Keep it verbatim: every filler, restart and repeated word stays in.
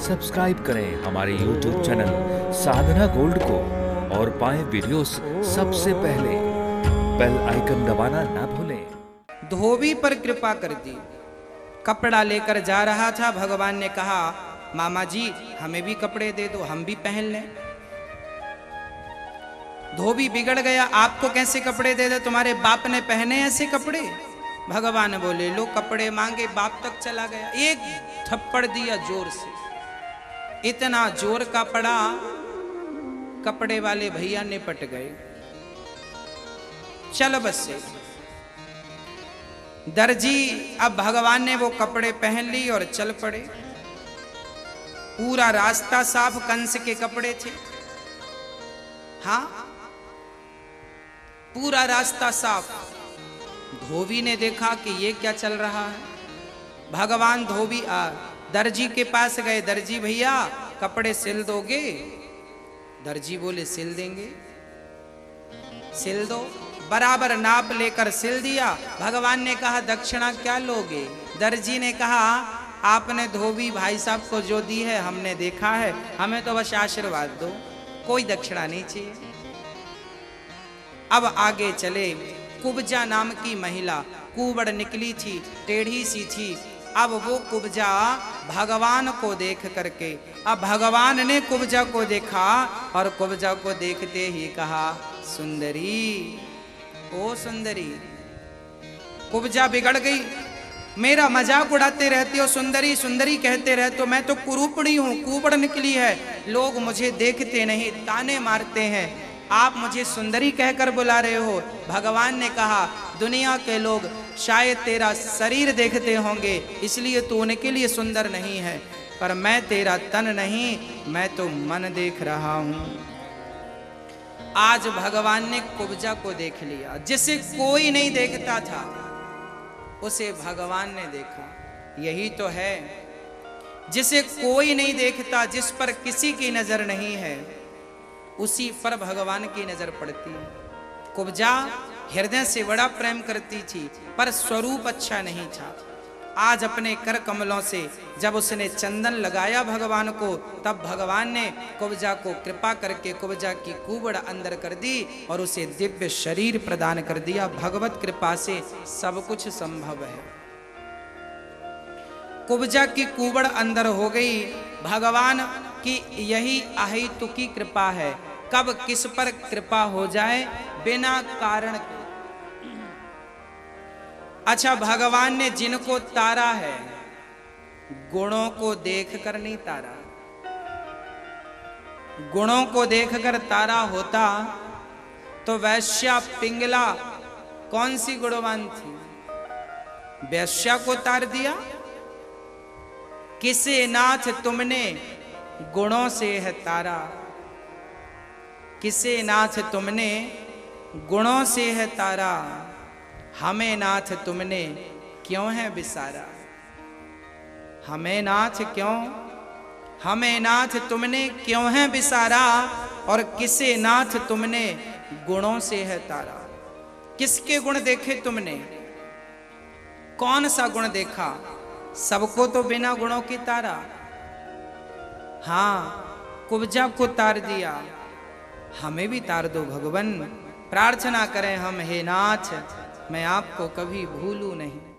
Subscribe करें हमारे YouTube channel साधना gold को और पाएं वीडियोस सबसे पहले। बेल आइकन दबाना ना भूलें। धोबी पर कृपा कर दी। कपड़ा लेकर जा रहा था, भगवान ने कहा मामा जी हमें भी कपड़े दे दो, हम भी पहन लें। धोबी बिगड़ गया, आपको कैसे कपड़े दे दे, तुम्हारे बाप ने पहने ऐसे कपड़े। भगवान बोले लो कपड़े, मांगे बाप तक चला गया, एक थप्पड़ दिया जोर से, इतना जोर का पड़ा कपड़े वाले भैया निपट गए। चल बस से दर्जी, अब भगवान ने वो कपड़े पहन ली और चल पड़े। पूरा रास्ता साफ, कंस के कपड़े थे। हाँ, पूरा रास्ता साफ। धोबी ने देखा कि ये क्या चल रहा है। भगवान धोबी आ दर्जी के पास गए, दर्जी भैया कपड़े सिल दोगे? दर्जी बोले सिल देंगे। सिल दो। बराबर नाप लेकर सिल दिया। भगवान ने कहा दक्षिणा क्या लोगे? दर्जी ने कहा आपने धोबी भाई साहब को जो दी है हमने देखा है, हमें तो बस आशीर्वाद दो, कोई दक्षिणा नहीं चाहिए। अब आगे चले। कुब्जा नाम की महिला कुबड़ निकली थी, टेढ़ी सी थी। अब वो कुब्जा भगवान को देख करके, अब भगवान ने कुब्जा को देखा और कुब्जा को देखते ही कहा सुंदरी, ओ सुंदरी। कुब्जा बिगड़ गई, मेरा मजाक उड़ाते रहते हो, सुंदरी सुंदरी कहते रहते हो, मैं तो कुरूपणी हूं, कुबड़ निकली है, लोग मुझे देखते नहीं, ताने मारते हैं, आप मुझे सुंदरी कहकर बुला रहे हो। भगवान ने कहा दुनिया के लोग शायद तेरा शरीर देखते होंगे इसलिए तू उनके लिए सुंदर नहीं है, पर मैं तेरा तन नहीं, मैं तो मन देख रहा हूं। आज भगवान ने कुब्जा को देख लिया, जिसे कोई नहीं देखता था उसे भगवान ने देखा। यही तो है, जिसे कोई नहीं देखता, जिस पर किसी की नजर नहीं है, उसी पर भगवान की नजर पड़ती है। कुब्जा हृदय से बड़ा प्रेम करती थी, पर स्वरूप अच्छा नहीं था। आज अपने कर कमलों से जब उसने चंदन लगाया भगवान को, तब भगवान ने कुब्जा को कृपा करके कुब्जा की कुबड़ अंदर कर दी और उसे दिव्य शरीर प्रदान कर दिया। भगवत कृपा से सब कुछ संभव है। कुब्जा की कुबड़ अंदर हो गई। भगवान की यही अहेतुकी कृपा है, कब किस पर कृपा हो जाए बिना कारण के। अच्छा, भगवान ने जिनको तारा है गुणों को देखकर नहीं तारा। गुणों को देखकर तारा होता तो वैश्या पिंगला कौन सी गुणवान थी, वैश्या को तार दिया। किसे नाथ तुमने गुणों से है तारा, किसे नाथ तुमने गुणों से है तारा, हमें नाथ तुमने क्यों है बिसारा। हमें नाथ क्यों, हमें नाथ तुमने क्यों है बिसारा, और किसे नाथ तुमने गुणों से है तारा। किसके गुण देखे तुमने, कौन सा गुण देखा? सबको तो बिना गुणों की तारा। हाँ, कुब्जा को तार दिया, हमें भी तार दो भगवान। प्रार्थना करें हम, हे नाथ मैं आपको कभी भूलूं नहीं।